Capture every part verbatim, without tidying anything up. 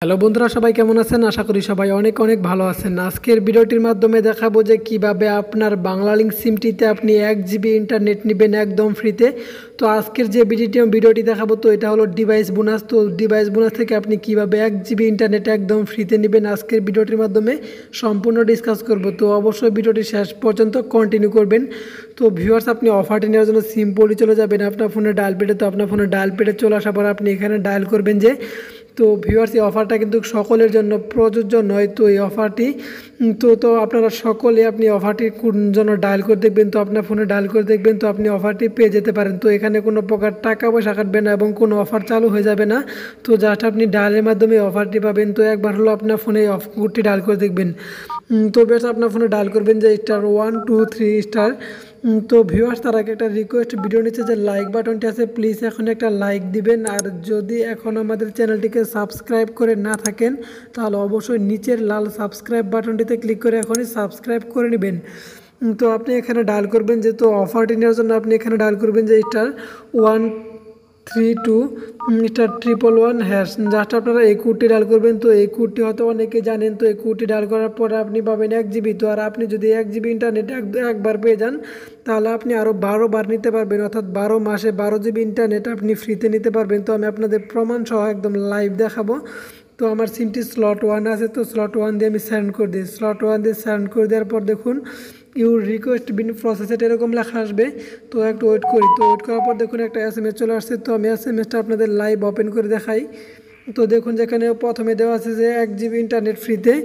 Hello বন্ধুরা, সবাই কেমন আছেন? আশা করি সবাই অনেক অনেক ভালো আছেন। আজকের ভিডিওটির মাধ্যমে দেখাবো যে কিভাবে আপনার বাংলালিংক সিমটিতে আপনি এক জিবি ইন্টারনেট নেবেন একদম ফ্রিতে। তো আজকের যে ভিডিওটি ভিডিওটি দেখাবো তো এটা হলো ডিভাইস বোনাস। তো ডিভাইস বোনাস থেকে আপনি কিভাবে এক জিবি ইন্টারনেট একদম ফ্রিতে নেবেন আজকের ভিডিওটির মাধ্যমে সম্পূর্ণ ডিসকাস করব। তো অবশ্যই ভিডিওটি শেষ পর্যন্ত কন্টিনিউ করবেন। তো ভিউয়ার্স, আপনি অফারটি নেওয়ার জন্য সিম্পলি চলে যাবেন আপনার ফোনে ডায়াল পেডে। তো আপনার ফোনে ডায়াল পেডে চলে আসার পর আপনি এখানে ডায়াল করবেন যে, তো ভিউয়ার্স এই অফারটা কিন্তু সকলের জন্য প্রযোজ্য নয়। তো এই অফারটি তো তো আপনারা সকলে আপনি অফারটি কোন জন্য ডায়াল করে দেখবেন, তো আপনার ফোনে ডায়াল করে দেখবেন, তো আপনি অফারটি পেয়ে যেতে পারেন। তো এখানে কোনো প্রকার টাকা পয়সা কাটবে না এবং কোনো অফার চালু হয়ে যাবে না। তো জাস্ট আপনি ডায়ালের মাধ্যমে অফারটি পাবেন। তো একবার হলো আপনার ফোনে এই অফ কোডটি ডায়াল করে দেখবেন। তো বেশ আপনার ফোনে ডায়াল করবেন যে star one two three star. তো ভিউয়ার্স, তার আগে একটা রিকোয়েস্ট, ভিডিও নিচে যে লাইক বাটনটি আছে প্লিজ এখন একটা লাইক দিবেন। আর যদি এখন আমাদের চ্যানেলটিকে সাবস্ক্রাইব করে না থাকেন তাহলে অবশ্যই নিচের লাল সাবস্ক্রাইব বাটনটিতে ক্লিক করে এখনই সাবস্ক্রাইব করে নেবেন। তো আপনি এখানে ডায়াল করবেন যে, তো অফারটি নেওয়ার জন্য আপনি এখানে ডায়াল করবেন যে star one three two star triple one hash. Just আপনারা এই কোডটি ডায়াল করবেন। তো এই কোডটি হয়তো অনেকে জানেন। তো এই কোডটি ডায়াল করার পরে আপনি পাবেন এক জিবি। তো আর আপনি যদি এক জিবি ইন্টারনেট একবার পেয়ে যান তাহলে আপনি আরও বারো বার নিতে পারবেন, অর্থাৎ বারো মাসে বারো জিবি ইন্টারনেট আপনি ফ্রিতে নিতে পারবেন। তো আমি আপনাদের প্রমাণ সহ একদম লাইভ দেখাবো। তো আমার সিমটি স্লট ওয়ান আছে, তো স্লট ওয়ান দিয়ে আমি সেন্ড করে দিই। স্লট ওয়ান দিয়ে সেন্ড করে দেওয়ার পর দেখুন ইউর রিকোয়েস্ট বিন প্রসেসেড এরকম লেখা আসবে। তো একটু ওয়েট করি। তো ওয়েট করার পর দেখুন একটা এস এম এস চলে আসছে। তো আমি এস এম এসটা আপনাদের লাইভ ওপেন করে দেখাই। তো দেখুন যেখানে প্রথমে দেওয়া আছে যে এক জিবি ইন্টারনেট ফ্রিতে।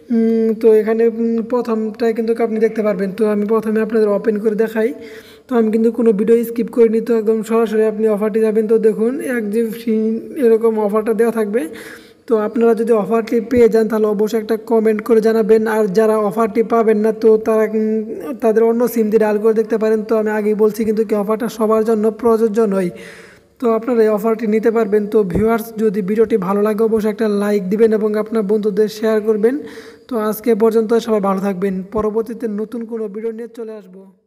তো এখানে প্রথমটাই কিন্তু আপনি দেখতে পারবেন। তো আমি প্রথমে আপনাদের ওপেন করে দেখাই। তো আমি কিন্তু কোনো ভিডিও স্কিপ করিনি, তো একদম সরাসরি আপনি অফারটি যাবেন। তো দেখুন এক জিবি ফ্রি এরকম অফারটা দেওয়া থাকবে। তো আপনারা যদি অফারটি পেয়ে যান তাহলে অবশ্যই একটা কমেন্ট করে জানাবেন। আর যারা অফারটি পাবেন না তো তারা তাদের অন্য সিম দিয়ে ডায়াল করে দেখতে পারেন। তো আমি আগেই বলছি কিন্তু কি অফারটা সবার জন্য প্রযোজ্য নয়। তো আপনারা এই অফারটি নিতে পারবেন। তো ভিউয়ার্স, যদি ভিডিওটি ভালো লাগে অবশ্যই একটা লাইক দিবেন এবং আপনার বন্ধুদের শেয়ার করবেন। তো আজকে পর্যন্ত সবাই ভালো থাকবেন। পরবর্তীতে নতুন কোনো ভিডিও নিয়ে চলে আসবো।